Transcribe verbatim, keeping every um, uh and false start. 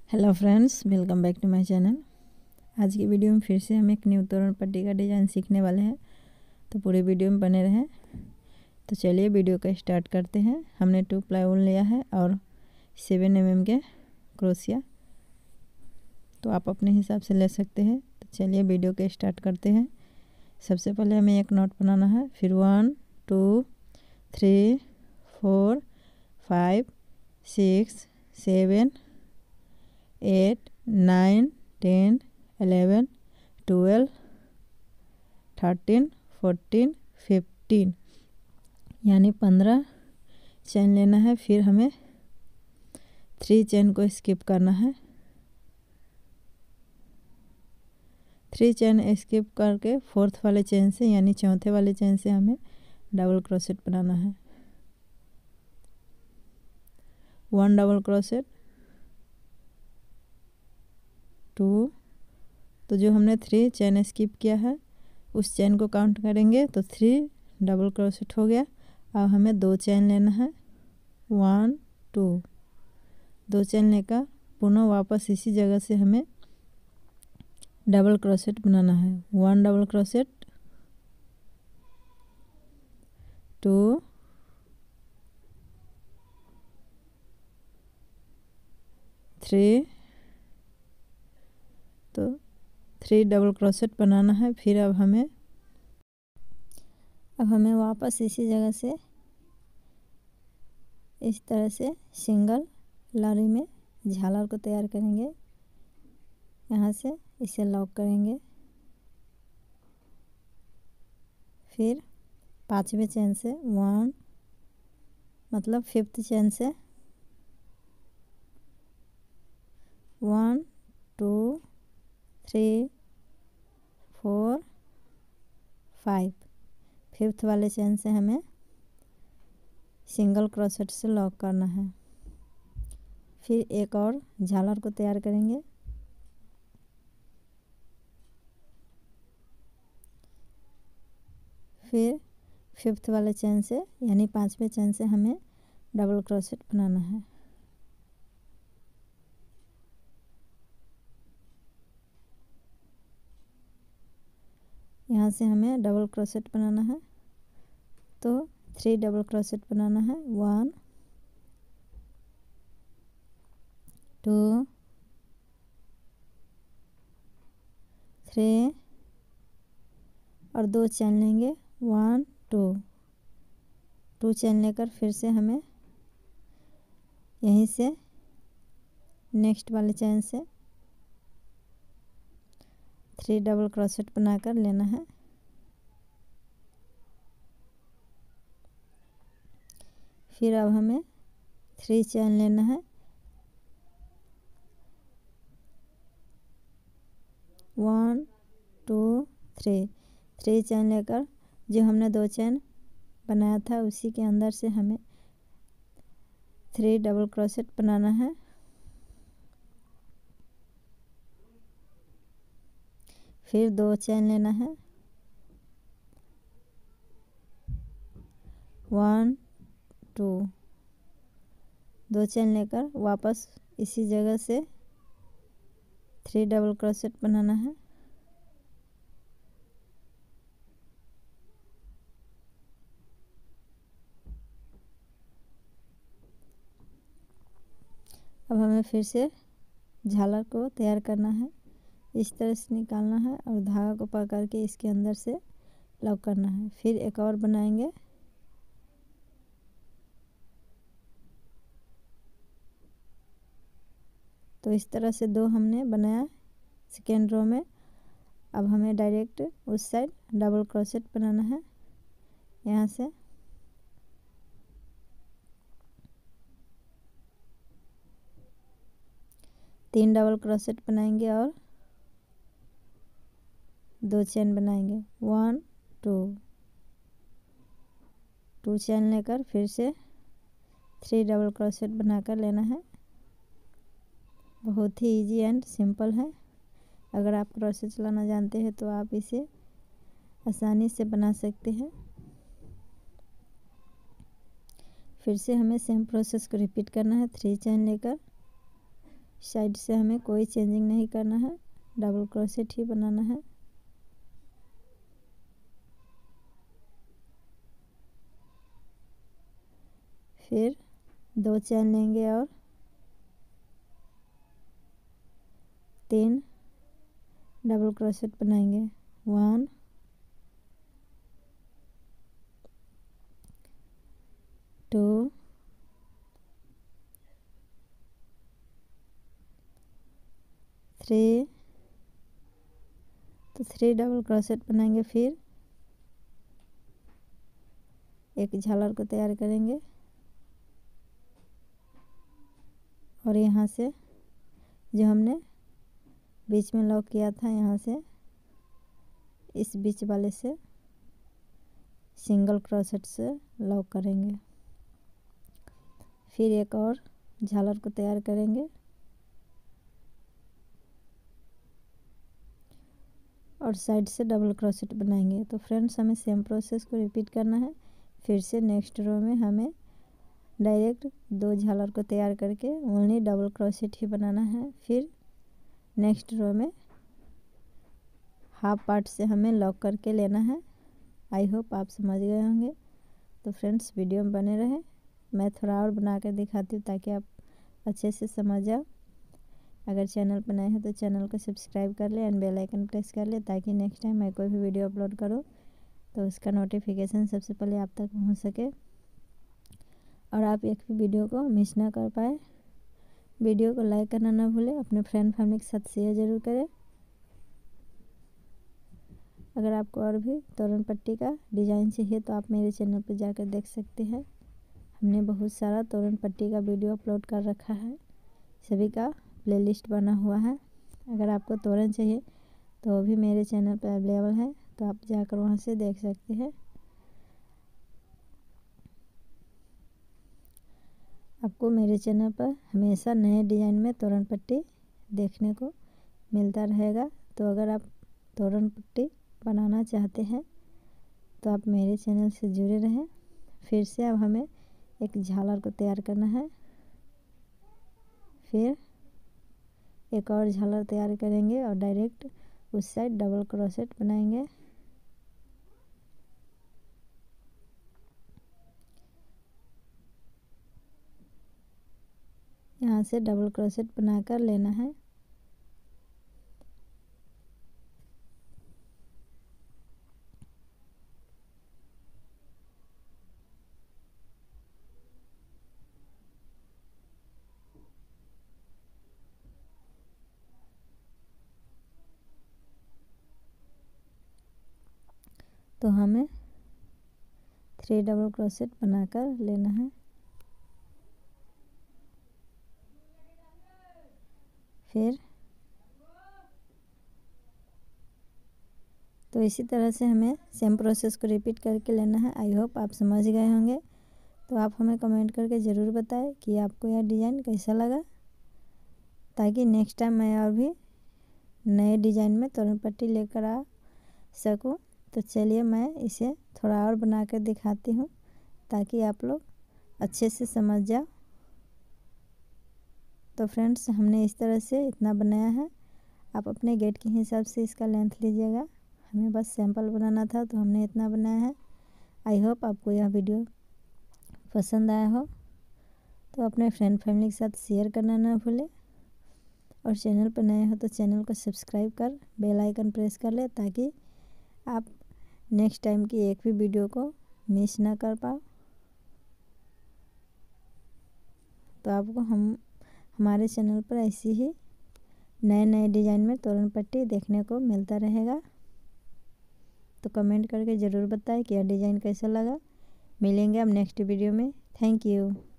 Hello friends, welcome back to my channel. आज की video में फिर से हम एक न्यू तोरण पट्टी का डिज़ाइन सीखने वाले हैं, तो पूरे वीडियो में बने रहें। तो चलिए वीडियो का स्टार्ट करते हैं। हमने टू प्लाईवुड लिया है और सेवन एम एम के क्रोशिया, तो आप अपने हिसाब से ले सकते हैं। तो चलिए वीडियो का स्टार्ट करते हैं। सबसे पहले हमें एक नॉट बनाना है, फिर one two three four five six seven eight nine ten eleven twelve thirteen fourteen fifteen यानी पंद्रह चेन लेना है। फिर हमें थ्री चेन को स्किप करना है। थ्री चेन स्किप करके फोर्थ वाले चेन से यानी चौथे वाले चेन से हमें डबल क्रोशेट बनाना है। वन डबल क्रोशेट, टू, तो जो हमने थ्री चेन स्किप किया है उस चेन को काउंट करेंगे तो थ्री डबल क्रोशेट हो गया। अब हमें दो चेन लेना है, वन टू, दो चेन लेकर पुनः वापस इसी जगह से हमें डबल क्रोशेट बनाना है। One double crochet, two, three, तो थ्री डबल क्रोशेट बनाना है। फिर अब हमें अब हमें वापस इसी जगह से इस तरह से सिंगल लड़ी में झालर को तैयार करेंगे। यहाँ से इसे लॉक करेंगे, फिर पांचवें चेन से वन मतलब फिफ्थ चेन से one two three four five, fifth वाले चेन से हमें सिंगल क्रोशेट से लॉक करना है। फिर एक और झालर को तैयार करेंगे, फिर फिफ्थ वाले चेन से यानी पांचवें चेन से हमें डबल क्रोशेट बनाना है। यहाँ से हमें डबल क्रोशेट बनाना है, तो थ्री डबल क्रोशेट बनाना है, वन टू थ्री और दो चेन लेंगे, वन टू, टू चेन लेकर फिर से हमें यहीं से नेक्स्ट वाले चेन से थ्री डबल क्रोशेट बनाकर लेना है। फिर अब हमें थ्री चेन लेना है, one two three, three chain लेकर जो हमने दो चेन बनाया था उसी के अंदर से हमें थ्री डबल क्रोशेट बनाना है। फिर दो चेन लेना है, वन टू, दो चेन लेकर वापस इसी जगह से थ्री डबल क्रोशेट बनाना है। अब हमें फिर से झालर को तैयार करना है। इस तरह से निकालना है और धागा को पकड़ के इसके अंदर से लॉक करना है। फिर एक और बनाएंगे, तो इस तरह से दो हमने बनाया सेकेंड रो में। अब हमें डायरेक्ट उस साइड डबल क्रोशेट बनाना है। यहाँ से तीन डबल क्रोशेट बनाएंगे और दो चेन बनाएंगे, वन टू, टू चेन लेकर फिर से थ्री डबल क्रोशेट बनाकर लेना है। बहुत ही इजी एंड सिंपल है। अगर आप क्रोशेट चलाना जानते हैं तो आप इसे आसानी से बना सकते हैं। फिर से हमें सेम प्रोसेस को रिपीट करना है। थ्री चेन लेकर साइड से हमें कोई चेंजिंग नहीं करना है, डबल क्रोशेट ही बनाना है। फिर दो चैन लेंगे और तीन डबल क्रोशेट बनाएंगे। वन, टू, थ्री, तो थ्री डबल क्रोशेट बनाएंगे। फिर एक झालर को तैयार करेंगे और यहाँ से जो हमने बीच में लॉक किया था, यहाँ से इस बीच वाले से सिंगल क्रोशेट से लॉक करेंगे। फिर एक और झालर को तैयार करेंगे और साइड से डबल क्रोशेट बनाएंगे। तो फ्रेंड्स, हमें सेम प्रोसेस को रिपीट करना है। फिर से नेक्स्ट रो में हमें डायरेक्ट दो झालर को तैयार करके ओनली डबल क्रोशेट ही बनाना है। फिर नेक्स्ट रो में हाफ पार्ट से हमें लॉक करके लेना है। आई होप आप समझ गए होंगे। तो फ्रेंड्स, वीडियो में बने रहें। मैं थोड़ा और बना कर दिखाती हूँ ताकि आप अच्छे से समझ जाओ। अगर चैनल पर नए हैं तो चैनल को सब्सक्राइब कर ले एंड बेल आइकन प्रेस कर ले, ताकि नेक्स्ट टाइम मैं कोई भी वीडियो अपलोड करूँ तो उसका नोटिफिकेशन सबसे पहले आप तक पहुँच सके और आप एक भी वीडियो को मिस ना कर पाए। वीडियो को लाइक करना ना भूलें, अपने फ्रेंड फैमिली के साथ शेयर ज़रूर करें। अगर आपको और भी तोरण पट्टी का डिज़ाइन चाहिए तो आप मेरे चैनल पर जाकर देख सकते हैं। हमने बहुत सारा तोरण पट्टी का वीडियो अपलोड कर रखा है, सभी का प्लेलिस्ट बना हुआ है। अगर आपको तोरण चाहिए तो वो भी मेरे चैनल पर अवेलेबल है, तो आप जाकर वहाँ से देख सकते हैं। आपको मेरे चैनल पर हमेशा नए डिज़ाइन में तोरण पट्टी देखने को मिलता रहेगा। तो अगर आप तोरण पट्टी बनाना चाहते हैं तो आप मेरे चैनल से जुड़े रहें। फिर से अब हमें एक झालर को तैयार करना है। फिर एक और झालर तैयार करेंगे और डायरेक्ट उस साइड डबल क्रोशेट बनाएंगे। यहाँ से डबल क्रोशेट बनाकर लेना है। तो हमें थ्री डबल क्रोशेट बनाकर लेना है। फिर तो इसी तरह से हमें सेम प्रोसेस को रिपीट करके लेना है। आई होप आप समझ गए होंगे। तो आप हमें कमेंट करके ज़रूर बताएं कि आपको यह डिज़ाइन कैसा लगा, ताकि नेक्स्ट टाइम मैं और भी नए डिज़ाइन में तोरण पट्टी लेकर आ सकूं। तो चलिए मैं इसे थोड़ा और बना कर दिखाती हूँ ताकि आप लोग अच्छे से समझ जाओ। तो फ्रेंड्स, हमने इस तरह से इतना बनाया है। आप अपने गेट के हिसाब से इसका लेंथ लीजिएगा। हमें बस सैंपल बनाना था तो हमने इतना बनाया है। आई होप आपको यह वीडियो पसंद आया हो। तो अपने फ्रेंड फैमिली के साथ शेयर करना ना भूलें और चैनल पर नए हो तो चैनल को सब्सक्राइब कर बेल आइकन प्रेस कर ले, ताकि आप नेक्स्ट टाइम की एक भी वीडियो को मिस ना कर पाओ। तो आपको हम हमारे चैनल पर ऐसी ही नए नए डिज़ाइन में तोरण पट्टी देखने को मिलता रहेगा। तो कमेंट करके ज़रूर बताएं कि यह डिज़ाइन कैसा लगा। मिलेंगे अब नेक्स्ट वीडियो में। Thank you.